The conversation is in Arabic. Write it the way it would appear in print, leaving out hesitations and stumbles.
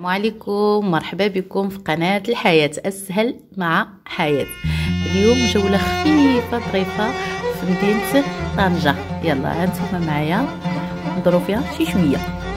عليكم، مرحبا بكم في قناة الحياة أسهل مع حياة. اليوم جولة خفيفة ظريفة في مدينة طنجة. يلا هانتوما معايا نضرو فيها شي شوية.